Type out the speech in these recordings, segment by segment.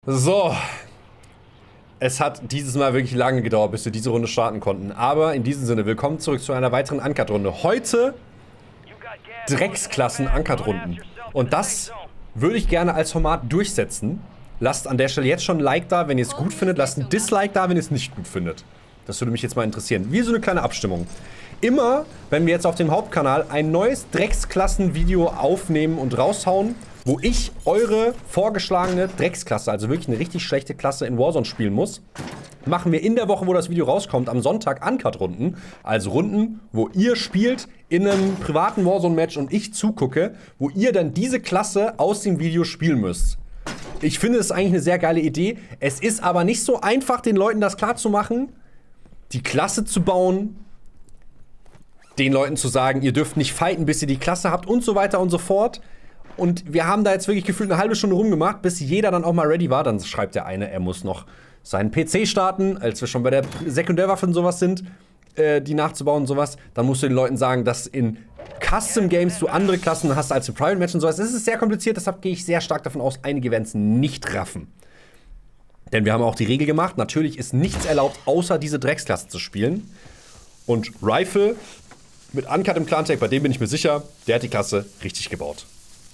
So. Es hat dieses Mal wirklich lange gedauert, bis wir diese Runde starten konnten. Aber in diesem Sinne, willkommen zurück zu einer weiteren Uncut-Runde. Heute Drecksklassen-Uncut-Runden. Und das würde ich gerne als Format durchsetzen. Lasst an der Stelle jetzt schon ein Like da, wenn ihr es gut findet. Lasst ein Dislike da, wenn ihr es nicht gut findet. Das würde mich jetzt mal interessieren. Wie so eine kleine Abstimmung. Immer, wenn wir jetzt auf dem Hauptkanal ein neues Drecksklassen-Video aufnehmen und raushauen, wo ich eure vorgeschlagene Drecksklasse, also wirklich eine richtig schlechte Klasse in Warzone spielen muss, machen wir in der Woche, wo das Video rauskommt, am Sonntag Uncut-Runden. Also Runden, wo ihr spielt in einem privaten Warzone-Match und ich zugucke, wo ihr dann diese Klasse aus dem Video spielen müsst. Ich finde es eigentlich eine sehr geile Idee. Es ist aber nicht so einfach, den Leuten das klarzumachen, die Klasse zu bauen, den Leuten zu sagen, ihr dürft nicht fighten, bis ihr die Klasse habt und so weiter und so fort. Und wir haben da jetzt wirklich gefühlt eine halbe Stunde rumgemacht, bis jeder dann auch mal ready war. Dann schreibt der eine, er muss noch seinen PC starten, als wir schon bei der Sekundärwaffe und sowas sind, die nachzubauen und sowas. Dann musst du den Leuten sagen, dass in Custom Games du andere Klassen hast als im Private Match und sowas. Das ist sehr kompliziert, deshalb gehe ich sehr stark davon aus, einige werden es nicht raffen. Denn wir haben auch die Regel gemacht, natürlich ist nichts erlaubt, außer diese Drecksklasse zu spielen. Und Rifle mit Uncut im Clan-Tag, bei dem bin ich mir sicher, der hat die Klasse richtig gebaut.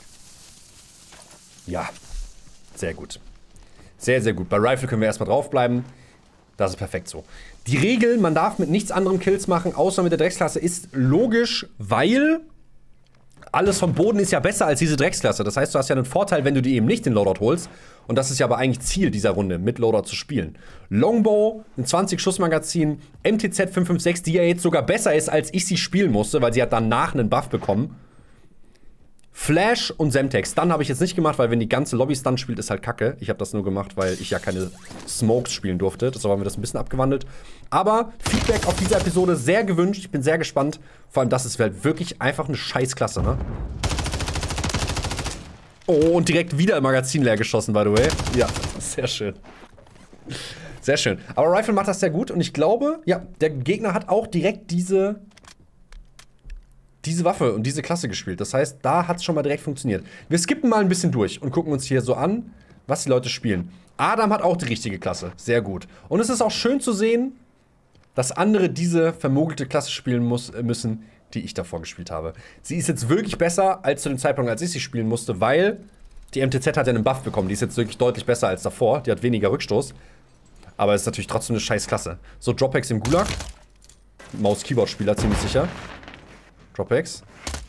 Ja, sehr gut. Sehr, sehr gut. Bei Rifle können wir erstmal draufbleiben. Das ist perfekt so. Die Regel, man darf mit nichts anderem Kills machen, außer mit der Drecksklasse, ist logisch, weil alles vom Boden ist ja besser als diese Drecksklasse. Das heißt, du hast ja einen Vorteil, wenn du die eben nicht in Loadout holst. Und das ist ja aber eigentlich Ziel dieser Runde, mit Loadout zu spielen. Longbow, ein 20-Schuss-Magazin, MTZ 556, die ja jetzt sogar besser ist, als ich sie spielen musste, weil sie hat danach einen Buff bekommen. Flash und Semtex. Stun habe ich jetzt nicht gemacht, weil wenn die ganze Lobby Stun spielt, ist halt kacke. Ich habe das nur gemacht, weil ich ja keine Smokes spielen durfte. Deshalb haben wir das ein bisschen abgewandelt. Aber Feedback auf diese Episode sehr gewünscht. Ich bin sehr gespannt. Vor allem, das ist halt wirklich einfach eine Scheißklasse, ne? Oh, und direkt wieder im Magazin leer geschossen, by the way. Ja, sehr schön. Sehr schön. Aber Rifle macht das sehr gut. Und ich glaube, ja, der Gegner hat auch direkt diese Waffe und diese Klasse gespielt. Das heißt, da hat es schon mal direkt funktioniert. Wir skippen mal ein bisschen durch und gucken uns hier so an, was die Leute spielen. Adam hat auch die richtige Klasse. Sehr gut. Und es ist auch schön zu sehen, dass andere diese vermogelte Klasse spielen müssen, die ich davor gespielt habe. Sie ist jetzt wirklich besser als zu dem Zeitpunkt, als ich sie spielen musste, weil die MTZ hat ja einen Buff bekommen. Die ist jetzt wirklich deutlich besser als davor. Die hat weniger Rückstoß. Aber es ist natürlich trotzdem eine scheiß Klasse. So, Dropex im Gulag. Maus-Keyboard-Spieler, ziemlich sicher. Dropex.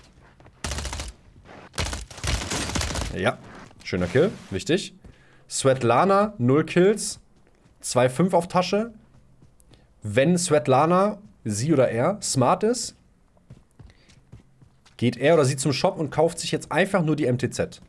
Ja, schöner Kill, wichtig. Svetlana, 0 Kills. 2,5 auf Tasche. Wenn Svetlana, sie oder er, smart ist, geht er oder sie zum Shop und kauft sich jetzt einfach nur die MTZ.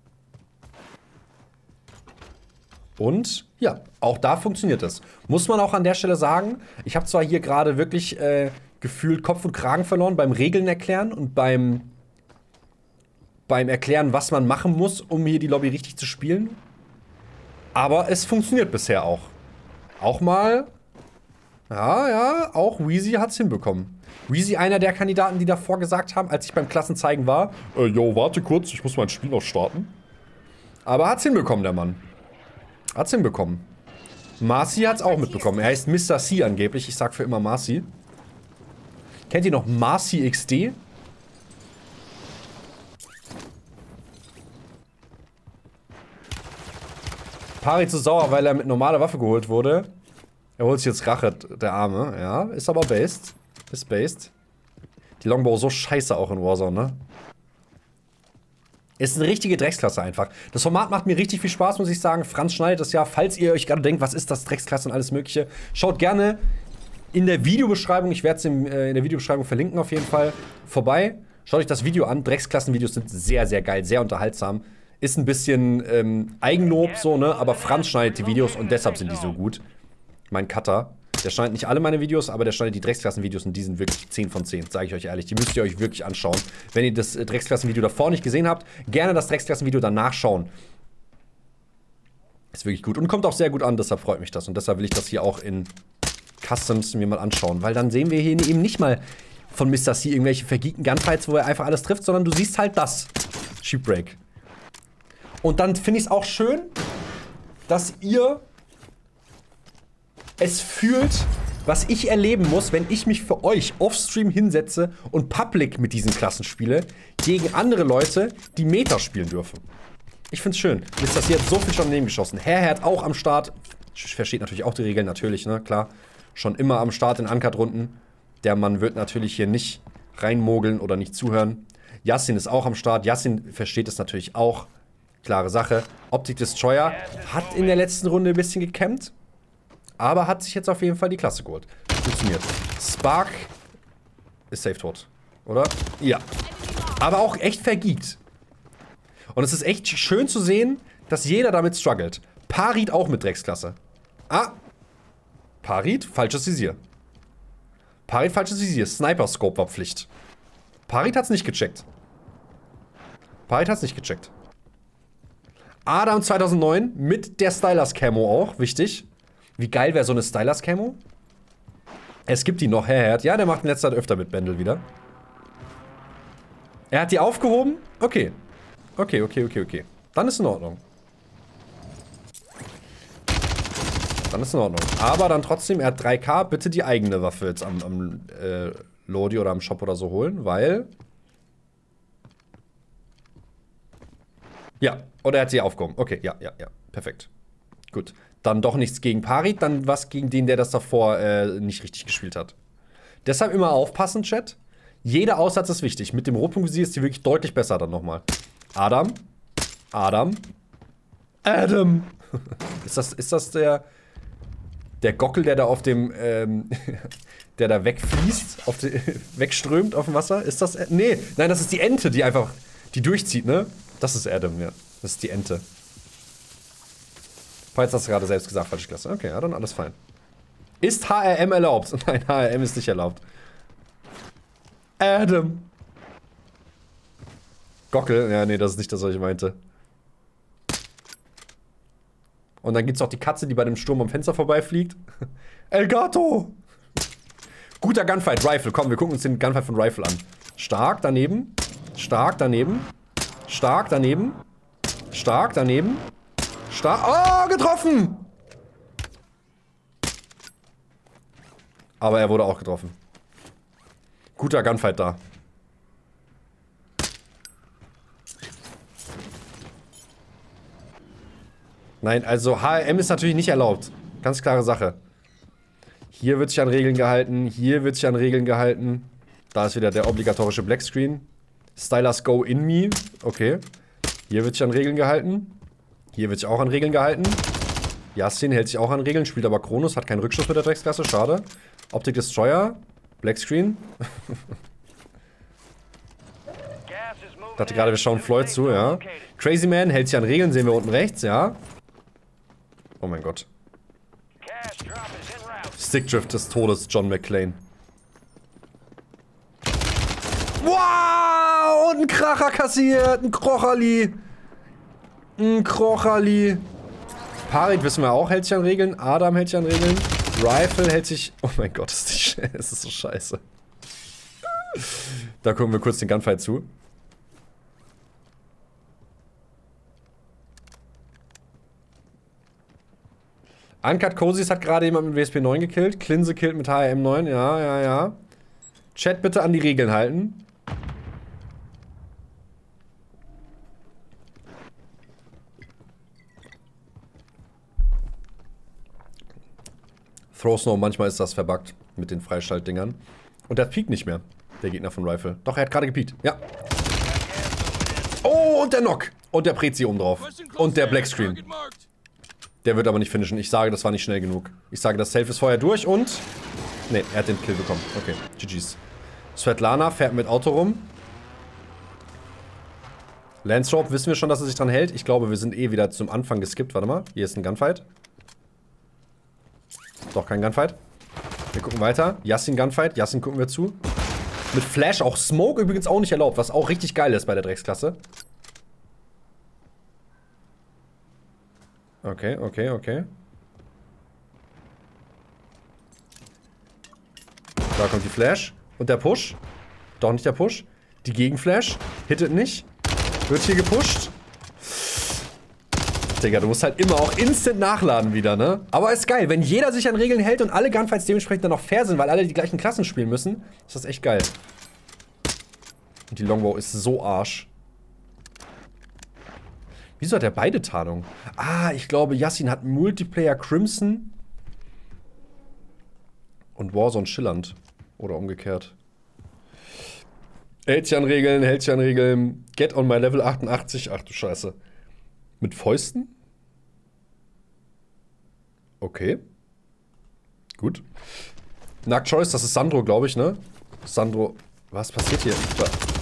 Und ja, auch da funktioniert es. Muss man auch an der Stelle sagen, ich habe zwar hier gerade wirklich gefühlt Kopf und Kragen verloren beim Regeln erklären und beim Erklären, was man machen muss, um hier die Lobby richtig zu spielen. Aber es funktioniert bisher auch. Auch mal, ja, auch Wheezy hat's hinbekommen. Wheezy, einer der Kandidaten, die davor gesagt haben, als ich beim Klassenzeigen war, yo, warte kurz, ich muss mein Spiel noch starten. Aber hat's hinbekommen, der Mann. Hat's hinbekommen. Marcy hat's auch mitbekommen. Er heißt Mr. C angeblich, ich sag für immer Marcy. Kennt ihr noch Marcy XD? Pari zu sauer, weil er mit normaler Waffe geholt wurde. Er holt sich jetzt Rache, der Arme. Ja, ist aber based. Ist based. Die Longbow so scheiße auch in Warzone, ne? Ist eine richtige Drecksklasse einfach. Das Format macht mir richtig viel Spaß, muss ich sagen. Franz schneidet das ja. Falls ihr euch gerade denkt, was ist das, Drecksklasse und alles mögliche, schaut gerne in der Videobeschreibung, ich werde es in der Videobeschreibung verlinken auf jeden Fall, vorbei. Schaut euch das Video an. Drecksklassenvideos sind sehr, sehr geil, sehr unterhaltsam. Ist ein bisschen Eigenlob so, ne? Aber Franz schneidet die Videos und deshalb sind die so gut. Mein Cutter. Der schneidet nicht alle meine Videos, aber der schneidet die Drecksklassenvideos und die sind wirklich 10 von 10, sage ich euch ehrlich. Die müsst ihr euch wirklich anschauen. Wenn ihr das Drecksklassenvideo davor nicht gesehen habt, gerne das Drecksklassenvideo danach schauen. Ist wirklich gut und kommt auch sehr gut an, deshalb freut mich das. Und deshalb will ich das hier auch in Customs mir mal anschauen, weil dann sehen wir hier eben nicht mal von Mr. C irgendwelche vergeekten Gunfights, wo er einfach alles trifft, sondern du siehst halt das. Sheepbreak. Und dann finde ich es auch schön, dass ihr es fühlt, was ich erleben muss, wenn ich mich für euch offstream hinsetze und public mit diesen Klassen spiele, gegen andere Leute, die Meta spielen dürfen. Ich find's schön. Wisst ihr, hier hat so viel schon nebengeschossen. Herr auch am Start. Versteht natürlich auch die Regeln, natürlich, ne, klar. Schon immer am Start in Uncut-Runden. Der Mann wird natürlich hier nicht reinmogeln oder nicht zuhören. Yassin ist auch am Start. Yassin versteht es natürlich auch. Klare Sache. Optic Destroyer hat in der letzten Runde ein bisschen gecampt. Aber hat sich jetzt auf jeden Fall die Klasse geholt. Funktioniert. Spark ist safe tot. Oder? Ja. Aber auch echt vergeekt. Und es ist echt schön zu sehen, dass jeder damit struggelt. Parit auch mit Drecksklasse. Ah. Parit, falsches Visier. Parit, falsches Visier. Sniper-Scope war Pflicht. Parit hat's nicht gecheckt. Parit hat's nicht gecheckt. Adam 2009 mit der Stylus-Camo auch. Wichtig. Wie geil wäre so eine Stylus-Camo? Es gibt die noch. Ja, der macht in letzter Zeit öfter mit Bendel wieder. Er hat die aufgehoben? Okay. Okay. Dann ist in Ordnung. Dann ist in Ordnung. Aber dann trotzdem, er hat 3K, bitte die eigene Waffe jetzt am Lodi oder am Shop oder so holen, weil... Ja, oder er hat sie aufgehoben. Okay, ja, perfekt. Gut. Dann doch nichts gegen Parit, dann was gegen den, der das davor nicht richtig gespielt hat. Deshalb immer aufpassen, Chat. Jeder Aussatz ist wichtig. Mit dem Rotpunktvisier ist die wirklich deutlich besser dann nochmal. Adam. Ist das der Gockel, der da auf dem, der da wegfließt, wegströmt auf dem Wasser? Ist das, nee, nein, das ist die Ente, die einfach, die durchzieht, ne? Das ist Adam, ja. Das ist die Ente. Jetzt hast du gerade selbst gesagt, falsche Klasse. Okay, ja, dann alles fein. Ist HRM erlaubt? Nein, HRM ist nicht erlaubt. Adam. Gockel, ja, nee, das ist nicht das, was ich meinte. Und dann gibt's auch die Katze, die bei dem Sturm am Fenster vorbeifliegt. El Gato! Guter Gunfight, Rifle. Komm, wir gucken uns den Gunfight von Rifle an. Stark daneben. Stark daneben. Stark daneben. Stark daneben. Oh, getroffen! Aber er wurde auch getroffen. Guter Gunfight da. Nein, also HRM ist natürlich nicht erlaubt. Ganz klare Sache. Hier wird sich an Regeln gehalten. Hier wird sich an Regeln gehalten. Da ist wieder der obligatorische Blackscreen. Stylus Go in me. Okay. Hier wird sich an Regeln gehalten. Hier wird sich auch an Regeln gehalten. Yassin hält sich auch an Regeln, spielt aber Kronos, hat keinen Rückschuss mit der Drecksklasse, schade. Optic Destroyer. Blackscreen. Ich dachte gerade, wir schauen Floyd zu, ja. Crazy Man hält sich an Regeln, sehen wir unten rechts, ja. Oh mein Gott. Stickdrift des Todes, John McClane. Wow! Und ein Kracher kassiert! Ein Krocherli! Ein Krocherli! Parit wissen wir auch, hält sich an Regeln. Adam hält sich an Regeln. Rifle hält sich... Oh mein Gott, es ist so scheiße. Da gucken wir kurz den Gunfight zu. Uncut Cozies hat gerade jemand mit WSP 9 gekillt. Klinse killt mit HRM 9. Ja. Chat bitte an die Regeln halten. Throw Snow, manchmal ist das verbuggt mit den Freischaltdingern. Und der piekt nicht mehr, der Gegner von Rifle. Doch, er hat gerade gepiekt. Ja. Oh, und der Knock. Und der Prezi oben drauf. Und der Blackscreen. Der wird aber nicht finishen. Ich sage, das war nicht schnell genug. Ich sage, das Safe ist vorher durch und... Ne, er hat den Kill bekommen. Okay, GG's. Svetlana fährt mit Auto rum. Lance wissen wir schon, dass er sich dran hält. Ich glaube, wir sind eh wieder zum Anfang geskippt. Warte mal, hier ist ein Gunfight. Doch, kein Gunfight. Wir gucken weiter. Yassin Gunfight. Yassin gucken wir zu. Mit Flash auch. Smoke übrigens auch nicht erlaubt, was auch richtig geil ist bei der Drecksklasse. Okay. Da kommt die Flash. Und der Push. Doch nicht der Push. Die Gegenflash. Hittet nicht. Wird hier gepusht. Digga, du musst halt immer auch instant nachladen wieder, ne? Aber ist geil, wenn jeder sich an Regeln hält und alle Gunfights dementsprechend dann noch fair sind, weil alle die gleichen Klassen spielen müssen, ist das echt geil. Und die Longbow ist so Arsch. Wieso hat er beide Tarnung? Ah, ich glaube, Yassin hat Multiplayer Crimson und Warzone Schillernd. Oder umgekehrt. Hält sich an Regeln, hält sich an Regeln. Get on my Level 88. Ach du Scheiße. Mit Fäusten? Okay. Gut. Nackt Choice, das ist Sandro, glaube ich, ne? Sandro. Was passiert hier? Da.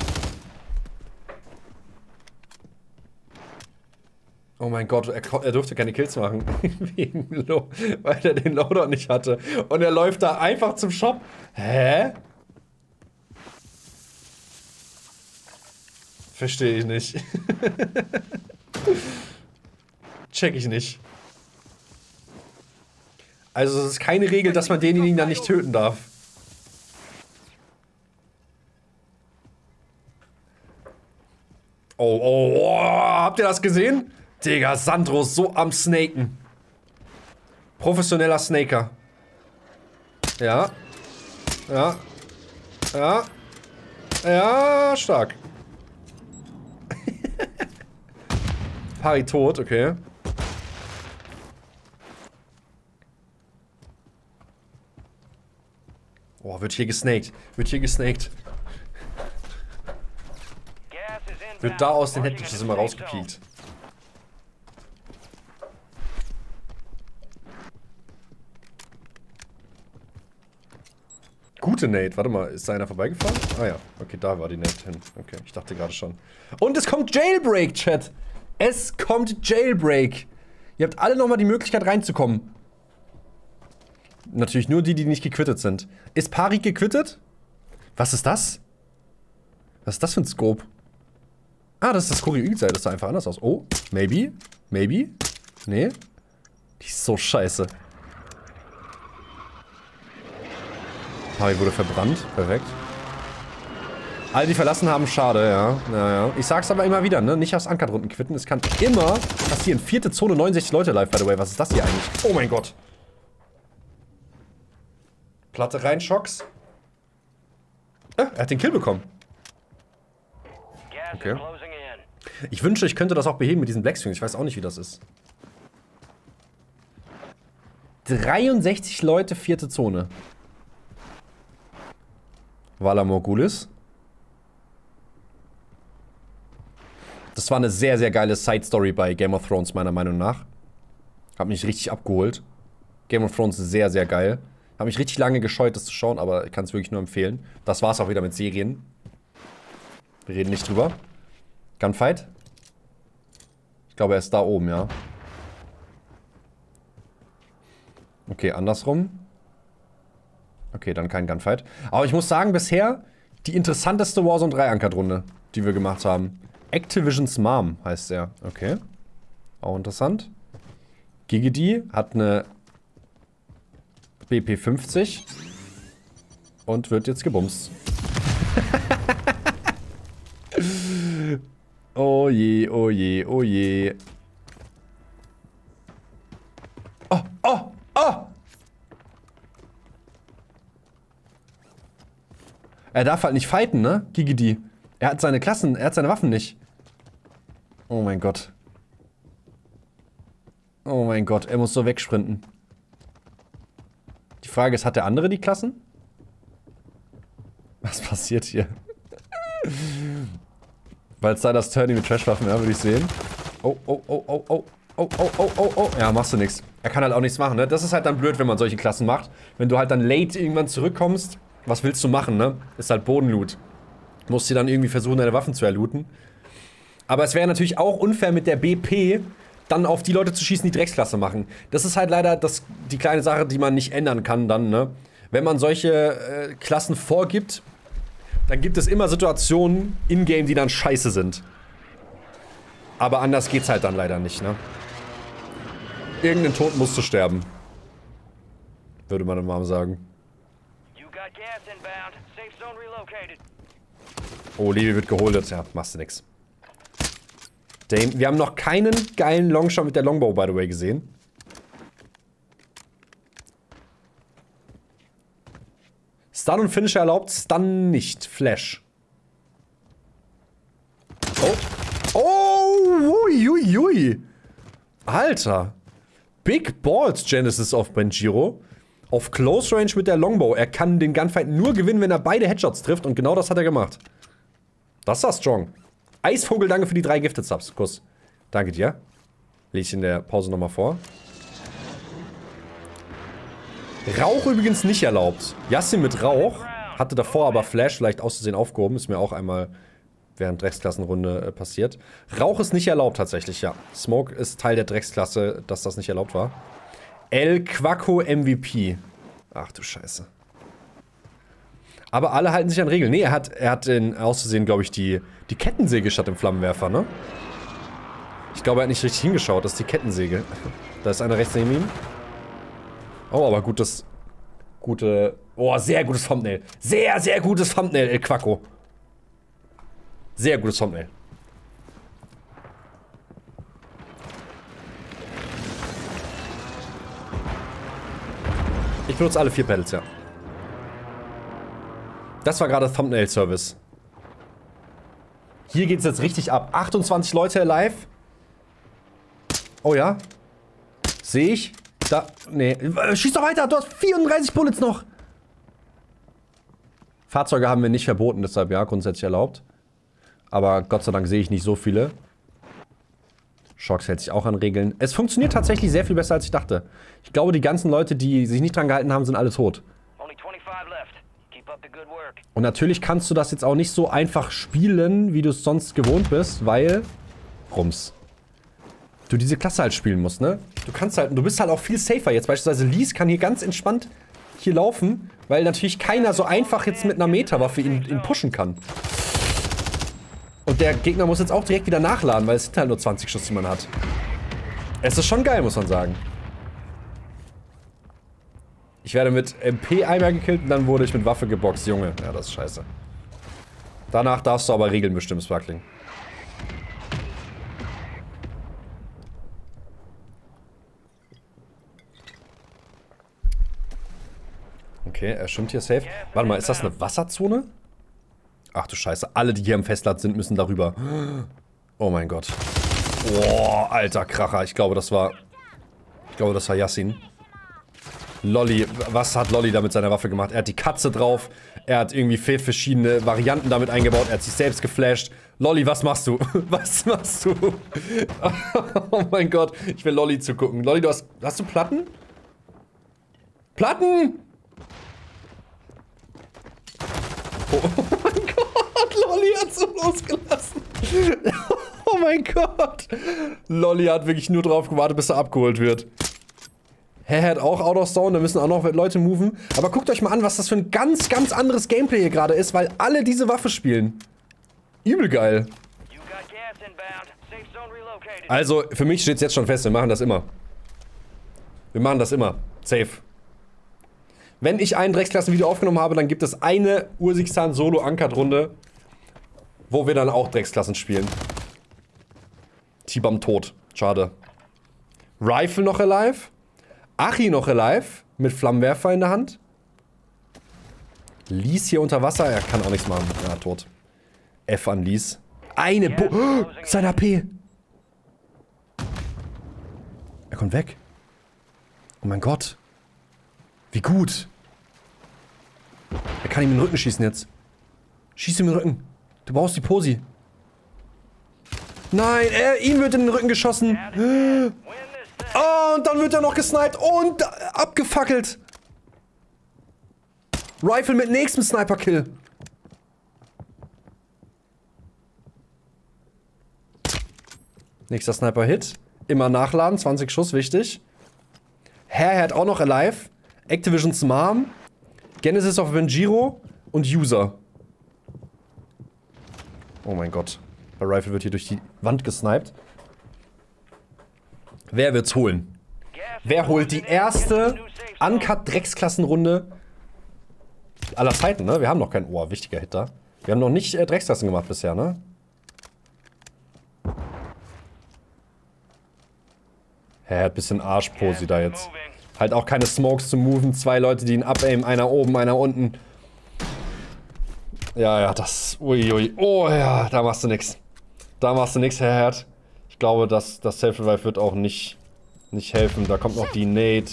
Oh mein Gott, er durfte keine Kills machen. Weil er den Loadout nicht hatte. Und er läuft da einfach zum Shop. Hä? Verstehe ich nicht. Check ich nicht. Also es ist keine Regel, dass man denjenigen dann nicht töten darf. Oh, habt ihr das gesehen? Digga, Sandro ist so am Snaken. Professioneller Snaker. Ja. Ja. Ja. Ja, stark. Pari tot, okay. Oh, wird hier gesnaked. Wird hier gesnaked. Wird da aus den Headglitches immer rausgepiekt. Gute Nate. Warte mal, ist da einer vorbeigefahren? Ah ja, okay, da war die Nate hin. Okay, ich dachte gerade schon. Und es kommt Jailbreak, Chat. Es kommt Jailbreak. Ihr habt alle nochmal die Möglichkeit reinzukommen. Natürlich nur die, die nicht gequittet sind. Ist Pari gequittet? Was ist das? Was ist das für ein Scope? Ah, das ist das Choreoid-Seite. Das sah einfach anders aus. Oh, maybe? Maybe? Nee. Die ist so scheiße. Pari wurde verbrannt. Perfekt. Alle, die verlassen haben, schade, ja. Naja. Ich sag's aber immer wieder, ne? Nicht aus Ankerdrunden quitten. Es kann immer passieren. 4. Zone, 69 Leute live, by the way. Was ist das hier eigentlich? Oh mein Gott. Platte rein, Schocks. Er hat den Kill bekommen. Okay. Ich wünsche, ich könnte das auch beheben mit diesen Blackswings. Ich weiß auch nicht, wie das ist. 63 Leute, 4. Zone. Vala Morgulis. Das war eine sehr, sehr geile Side-Story bei Game of Thrones, meiner Meinung nach. Hab mich richtig abgeholt. Game of Thrones ist sehr, sehr geil. Hab mich richtig lange gescheut, das zu schauen, aber ich kann es wirklich nur empfehlen. Das war's auch wieder mit Serien. Wir reden nicht drüber. Gunfight. Ich glaube, er ist da oben, ja. Okay, andersrum. Okay, dann kein Gunfight. Aber ich muss sagen, bisher die interessanteste Warzone 3 Ankerdrunde, die wir gemacht haben. Activision's Mom heißt er. Okay. Auch interessant. Gigidi hat eine BP50 und wird jetzt gebumst. Oh je, oh je, oh je. Oh, oh, oh! Er darf halt nicht fighten, ne? Gigidi. Er hat seine Klassen, er hat seine Waffen nicht. Oh mein Gott. Oh mein Gott, er muss so wegsprinten. Die Frage ist, hat der andere die Klassen? Was passiert hier? Weil es da das Turning mit Trashwaffen, ja, würde ich sehen. Oh, oh, oh, oh, oh. Oh, oh, oh, oh, oh. Ja, machst du nichts. Er kann halt auch nichts machen, ne? Das ist halt dann blöd, wenn man solche Klassen macht. Wenn du halt dann late irgendwann zurückkommst, was willst du machen, ne? Ist halt Bodenloot. Musst du dann irgendwie versuchen, deine Waffen zu erlooten. Aber es wäre natürlich auch unfair mit der BP, dann auf die Leute zu schießen, die Drecksklasse machen. Das ist halt leider die kleine Sache, die man nicht ändern kann dann, ne? Wenn man solche Klassen vorgibt, dann gibt es immer Situationen in-game, die dann scheiße sind. Aber anders geht's halt dann leider nicht, ne? Irgendein Tod musst du sterben. Würde meine Mom sagen. Oh, Levi wird geholt. Ja, machst du nix. Dame. Wir haben noch keinen geilen Longshot mit der Longbow, by the way, gesehen. Stun und Finisher erlaubt, Stun nicht. Flash. Oh. Oh, uiuiui. Alter. Big Balls Genesis auf Benjiro. Auf Close Range mit der Longbow. Er kann den Gunfight nur gewinnen, wenn er beide Headshots trifft. Und genau das hat er gemacht. Das war strong. Eisvogel, danke für die 3 Gifted Subs. Kuss. Danke dir. Lese ich in der Pause nochmal vor. Rauch übrigens nicht erlaubt. Yassin mit Rauch. Hatte davor aber Flash vielleicht auszusehen aufgehoben. Ist mir auch einmal während Drecksklassenrunde passiert. Rauch ist nicht erlaubt tatsächlich, ja. Smoke ist Teil der Drecksklasse, dass das nicht erlaubt war. El Quaco MVP. Ach du Scheiße. Aber alle halten sich an Regeln. Nee, er hat auszusehen, glaube ich, die Kettensäge statt dem Flammenwerfer, ne? Ich glaube, er hat nicht richtig hingeschaut. Das ist die Kettensäge. Da ist einer rechts neben ihm. Oh, aber gutes... Oh, sehr gutes Thumbnail. Sehr, sehr gutes Thumbnail, El Quaco. Sehr gutes Thumbnail. Ich benutze alle 4 Pedals, ja. Das war gerade Thumbnail-Service. Hier geht's jetzt richtig ab. 28 Leute live. Oh ja. Sehe ich. Da. Nee. Schieß doch weiter. Du hast 34 Bullets noch. Fahrzeuge haben wir nicht verboten, deshalb ja, grundsätzlich erlaubt. Aber Gott sei Dank sehe ich nicht so viele. Shox hält sich auch an Regeln. Es funktioniert tatsächlich sehr viel besser, als ich dachte. Ich glaube, die ganzen Leute, die sich nicht dran gehalten haben, sind alle tot. Und natürlich kannst du das jetzt auch nicht so einfach spielen, wie du es sonst gewohnt bist, weil... Rums. Du diese Klasse halt spielen musst, ne? Du bist halt auch viel safer jetzt. Beispielsweise Lies kann hier ganz entspannt hier laufen, weil natürlich keiner so einfach jetzt mit einer Meterwaffe ihn pushen kann. Und der Gegner muss jetzt auch direkt wieder nachladen, weil es sind halt nur 20 Schuss, die man hat. Es ist schon geil, muss man sagen. Ich werde mit MP einmal gekillt und dann wurde ich mit Waffe geboxt. Junge, ja, das ist scheiße. Danach darfst du aber Regeln bestimmen, Sparkling. Okay, er schwimmt hier safe. Warte mal, ist das eine Wasserzone? Ach du Scheiße, alle, die hier am Festland sind, müssen darüber. Oh mein Gott. Boah, alter Kracher. Ich glaube, das war Yassin. Lolli, was hat Lolli da mit seiner Waffe gemacht? Er hat die Katze drauf. Er hat irgendwie verschiedene Varianten damit eingebaut. Er hat sich selbst geflasht. Lolli, was machst du? Was machst du? Oh mein Gott, ich will Lolli zugucken. Lolli, hast du Platten? Platten! Oh mein Gott, Lolli hat so losgelassen. Oh mein Gott. Lolli hat wirklich nur drauf gewartet, bis er abgeholt wird. Er hat auch Out of Zone, da müssen auch noch Leute moven. Aber guckt euch mal an, was das für ein ganz, ganz anderes Gameplay hier gerade ist, weil alle diese Waffe spielen. Übel geil. Also, für mich steht es jetzt schon fest, wir machen das immer. Wir machen das immer. Safe. Wenn ich ein Drecksklassenvideo aufgenommen habe, dann gibt es eine Ursichstan Solo-Uncut-Runde, wo wir dann auch Drecksklassen spielen. Tibam tot. Schade. Rifle noch alive. Achi noch alive. Mit Flammenwerfer in der Hand. Lies hier unter Wasser. Er kann auch nichts machen. Ja, tot. F an Lies. Sein HP. Er kommt weg. Oh mein Gott. Wie gut. Er kann ihm in den Rücken schießen jetzt. Schieß ihm in den Rücken. Du brauchst die Posi. Nein, ihm wird in den Rücken geschossen. Oh, und dann wird er noch gesniped und abgefackelt. Rifle mit nächstem Sniper-Kill. Nächster Sniper-Hit. Immer nachladen, 20 Schuss, wichtig. Hair hat auch noch alive. Activision's Mom. Genesis of Benjiro und User. Oh mein Gott. Der Rifle wird hier durch die Wand gesniped. Wer wird's holen? Wer holt die erste Uncut-Drecksklassenrunde aller Zeiten, ne? Wir haben noch keinen... Oh, wichtiger Hit da. Wir haben noch nicht Drecksklassen gemacht bisher, ne? Er hat ein bisschen Arschposi da jetzt. Halt auch keine Smokes zu moven. 2 Leute, die ihn abaimen. Einer oben, einer unten. Ja, das... Uiui. Oh ja, da machst du nix. Da machst du nix, Herr Herd. Ich glaube, das Self-Revive wird auch nicht helfen. Da kommt noch die Nade.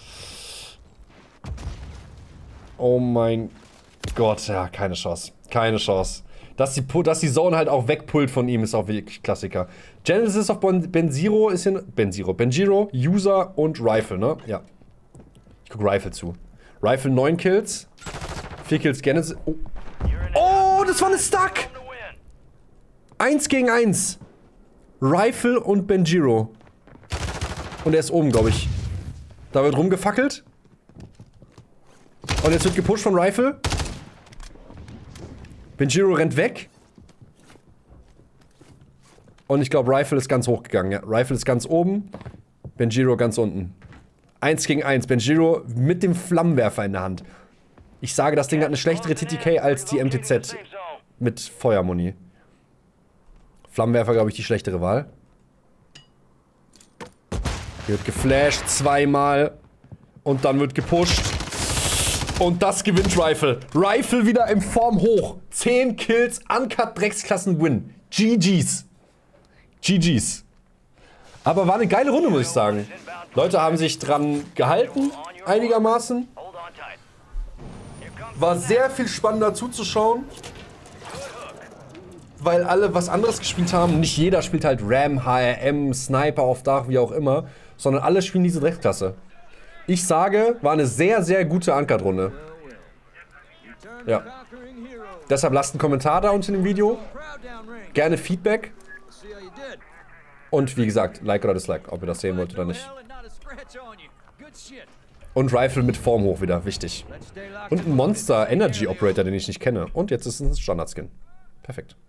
Oh mein Gott, ja, keine Chance. Keine Chance. Dass die Zone halt auch wegpullt von ihm, ist auch wirklich Klassiker. Genesis auf Benjiro ist in... Benjiro, User und Rifle, ne? Ja. Ich guck Rifle zu. Rifle 9 Kills. 4 Kills Genesis. Oh. Oh, das war eine Stuck! 1 gegen 1. Rifle und Benjiro. Und er ist oben, glaube ich. Da wird rumgefackelt. Und jetzt wird gepusht von Rifle. Benjiro rennt weg. Und ich glaube, Rifle ist ganz hoch gegangen. Ja. Rifle ist ganz oben. Benjiro ganz unten. 1 gegen 1. Benjiro mit dem Flammenwerfer in der Hand. Ich sage, das Ding hat eine schlechtere TTK als die MTZ. Mit Feuermuni. Flammenwerfer, glaube ich, die schlechtere Wahl. Hier wird geflasht 2-mal. Und dann wird gepusht. Und das gewinnt Rifle. Rifle wieder in Form hoch. 10 Kills, Uncut Drecksklassen-Win. GG's. GG's. Aber war eine geile Runde, muss ich sagen. Leute haben sich dran gehalten, einigermaßen. War sehr viel spannender zuzuschauen. Weil alle was anderes gespielt haben. Nicht jeder spielt halt Ram, HRM, Sniper auf Dach, wie auch immer. Sondern alle spielen diese Drecksklasse. Ich sage, war eine sehr, sehr gute Uncut-Runde. Ja. Deshalb lasst einen Kommentar da unter dem Video. Gerne Feedback. Und wie gesagt, Like oder Dislike, ob ihr das sehen wollt oder nicht. Und Rifle mit Form hoch wieder, wichtig. Und ein Monster Energy Operator, den ich nicht kenne. Und jetzt ist es ein Standard-Skin. Perfekt.